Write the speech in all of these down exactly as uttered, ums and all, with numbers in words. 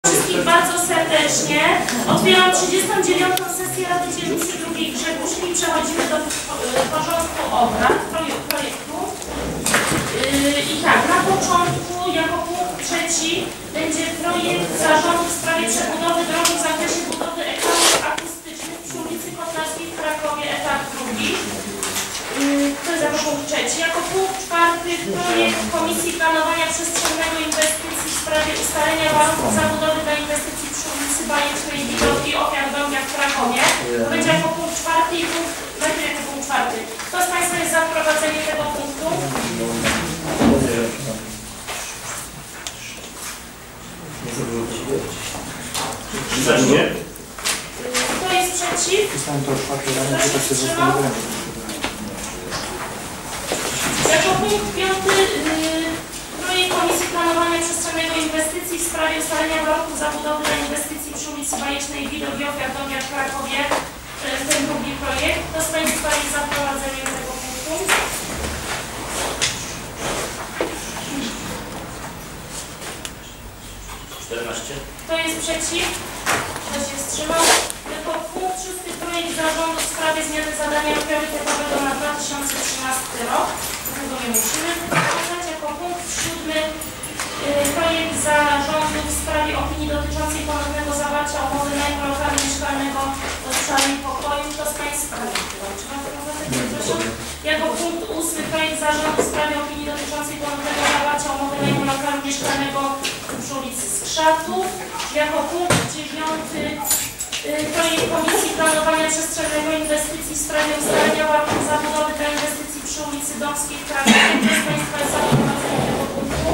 Wszystkich bardzo serdecznie. Otwieram trzydziestą dziewiątą sesję Rady Dzielnicy drugiej Grzegórzki i przechodzimy do porządku obrad projektu. I tak, na początku jako punkt trzeci będzie projekt zarządu w sprawie przebudowy drogi w zakresie budowy ekranów akustycznych przy ulicy Kotlarskiej w Krakowie, etap drugi. To jest jako punkt trzeci. Jako punkt czwarty projekt Komisji Planowania Przestrzennego Inwestycji w sprawie ustalenia warunków zabudowy dla inwestycji przy ulicy Bajecznej i Widoki Ofiar Dąbia w Krakowie. To będzie jako punkt czwarty i punkt, najpierw jako punkt czwarty. Kto z Państwa jest za wprowadzenie tego punktu? Kto jest przeciw? Kto się wstrzymał? Jako punkt piąty yy, projekt Komisji Planowania Przestrzennego Inwestycji w sprawie ustalenia warunków zabudowy dla inwestycji przy ulicy Bajecznej Widok i Ofiar Dąbia w Krakowie. To jest ten drugi projekt. Kto z Państwa jest za wprowadzeniem tego punktu? czternaście. Kto jest przeciw? Kto się wstrzymał? Jako punkt szósty projekt zarządu w sprawie zmiany zadania priorytetowego na dwa tysiące trzynasty rok. Tego nie musimy wprowadzać. Jako punkt siódmy yy, projekt zarządu w sprawie opinii dotyczącej ponownego zawarcia umowy najmu lokalu mieszkalnego do sprzedania pokoju. Kto z Państwa? Trzeba wprowadzać? Jako punkt ósmy projekt zarządu w sprawie opinii dotyczącej ponownego zawarcia umowy najmu lokalu mieszkalnego przy ulicy Skrzatów. Jako punkt dziewiąty projekt Komisji Planowania Przestrzennego Inwestycji w sprawie ustalenia warunków zabudowy dla inwestycji przy ulicy Dąbskiej w Krakowie. Kto z Państwa jest za wprowadzeniem tego punktu?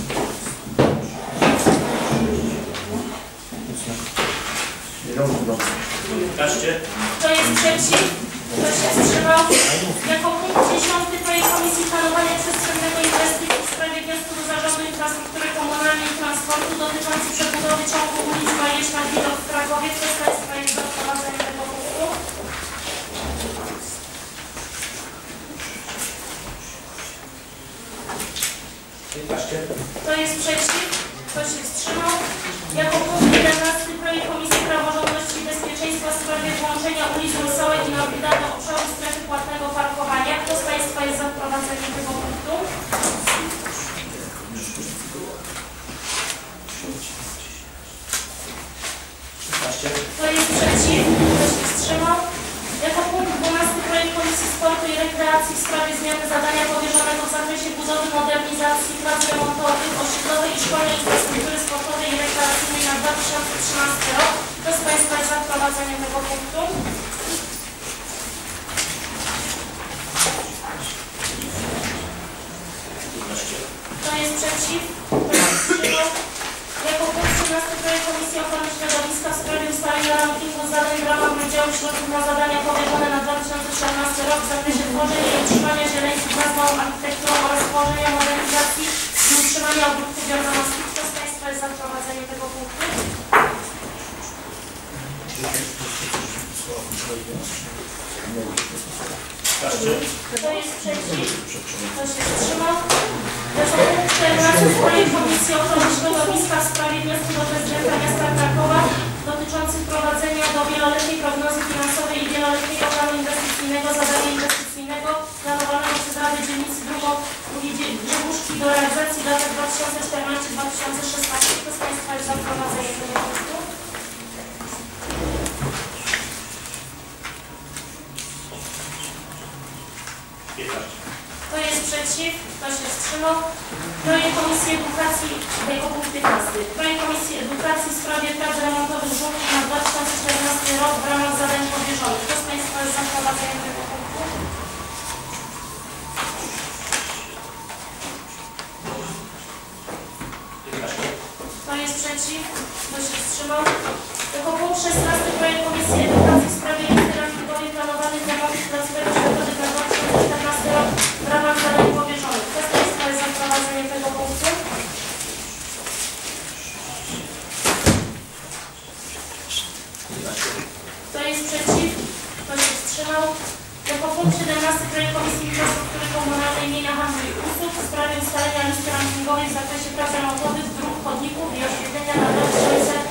Kto jest przeciw? Kto się wstrzymał? Jako punkt dziesiąty projekt Komisji Planowania Przestrzennego Inwestycji w sprawie wniosku do Zarządu Infrastruktury Komunalnej i Transportu dotyczący przebudowy ciągu ulic Bajeczna Widok w Krakowie. Kto z Państwa jest za wprowadzeniem tego punktu? Kto jest przeciw? Kto się wstrzymał? Jako punkt jedenasty projekt Komisji Praworządności i Bezpieczeństwa w sprawie włączenia ulic Wesołej i Norbida do obszaru strefy płatnego parkowania. Kto z Państwa jest za wprowadzeniem tego punktu? Kto jest przeciw? Kto się wstrzymał? Jako punkt dwunasty projekt Komisji Sportu i Rekreacji w sprawie zmiany zadania powierzonego w zakresie budowy, modernizacji, prac remontowych, osiedlowej i szkolnej infrastruktury sportowej i rekreacyjnej na dwa tysiące trzynasty rok. Kto z Państwa jest za wprowadzeniem tego punktu? Kto jest przeciw? Kto się wstrzymał? Jako punkt trzynasty projekt Komisji Ochrony Środowiska w sprawie ustalenia rankingu zadań w ramach wydziału środków na zadania powierzone na dwa tysiące czternasty rok w zakresie tworzenia i utrzymania zieleńców nad małą architekturą oraz tworzenia, modernizacji i utrzymania obróbków wiadomości. Kto z Państwa jest za wprowadzeniem tego punktu? Kto jest przeciw? Kto się wstrzymał? Jako punkt czternasty projekt Komisji Ochrony Środowiska w sprawie wniosku do prezydenta miasta Krakowa dotyczący wprowadzenia do wieloletniej prognozy finansowej i wieloletniego planu inwestycyjnego zadania inwestycyjnego planowanego przez Radę Dzielnicy drugiej Grzegórzki do realizacji w latach dwa tysiące czternasty do dwa tysiące szesnastego. Kto z Państwa jest za wprowadzeniem tego punktu? Kto jest przeciw? Kto się wstrzymał? Projekt Komisji Edukacji, jako punkt piętnasty. Projekt Komisji Edukacji w sprawie prac remontowych żłobków na dwa tysiące czternasty rok w ramach zadań powierzonych. Kto z Państwa jest za wprowadzeniem tego punktu? Kto jest przeciw? Kto się wstrzymał? Jako punkt szesnasty projekt Komisji Edukacji w sprawie listy rankingowej planowanych remontów placówek oświatowych na dwa tysiące czternasty rok w ramach zadań powierzonych. Kto z Państwa jest za wprowadzeniem tego punktu? Kto jest przeciw? Kto się wstrzymał? Jako punkt siedemnasty projekt Komisji Infrastruktury Komunalnej, Mienia, Handlu i Usług w sprawie ustalenia listy rankingowej w zakresie prac remontowych, dróg, chodników i oświetlenia na dwa tysiące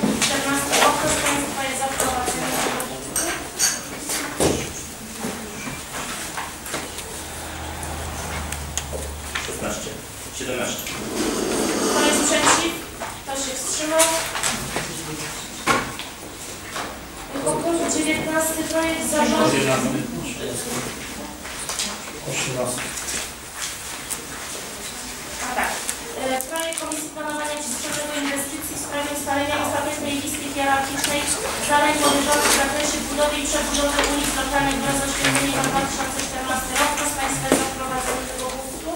osiemnasty projekt zarządu. osiemnasty. A tak. E, Projekt Komisji Planowania Przestrzennego Inwestycji w sprawie ustalenia ostatecznej listy hierarchicznej zadań powierzonych w zakresie budowy i przebudowy ulic lokalnych wraz z oświetleniem na dwa tysiące czternasty rok. Kto z Państwa jest za wprowadzeniem tego punktu?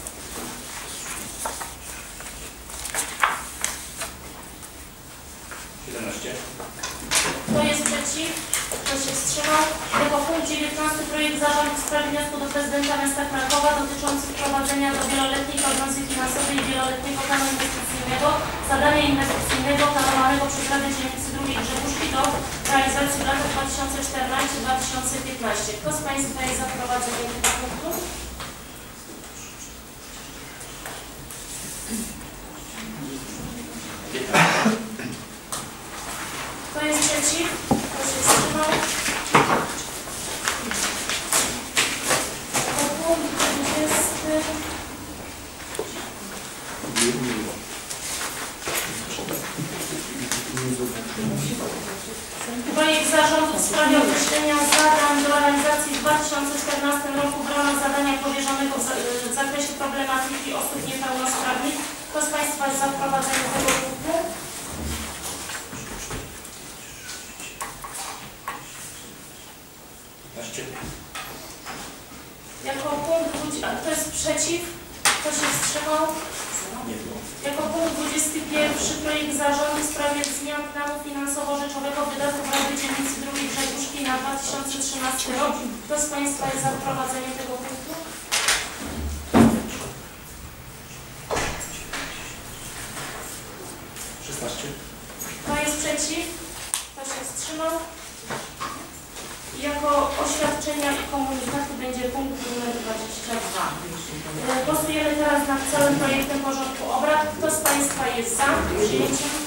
siedemnaście. Kto jest przeciw? Kto się wstrzymał? Jako punkt dziewiętnasty projekt zarządu w sprawie wniosku do prezydenta miasta Krakowa dotyczący wprowadzenia do wieloletniej prognozy finansowej i wieloletniego planu inwestycyjnego zadania inwestycyjnego planowanego przez Radę Dzielnicy drugiej Grzegórzki do realizacji w latach dwa tysiące czternasty do dwa tysiące piętnastego. Kto z Państwa jest za wprowadzeniem tego punktu? Kto jest przeciw? Kto się wstrzymał? Punkt dwudziesty. Projekt zarządu w sprawie określenia zadań do realizacji w dwa tysiące czternastym roku w ramach zadania powierzonego w, za w zakresie problematyki osób niepełnosprawnych. Kto z Państwa jest za wprowadzeniem tego punktu? Jako punkt dwudziesty. Kto jest przeciw? Kto się wstrzymał? Jako punkt dwudziesty pierwszy projekt zarządu w sprawie zmian planu finansowo-rzeczowego wydatków Rady Dzielnicy drugiej Grzegórzki na dwa tysiące trzynasty rok. Kto z Państwa jest za wprowadzeniem tego punktu? szesnaście. Kto jest przeciw? Kto się wstrzymał? Jako oświadczenia i komunikaty będzie punkt numer dwadzieścia dwa. Głosujemy teraz nad całym projektem porządku obrad. Kto z Państwa jest za przyjęciem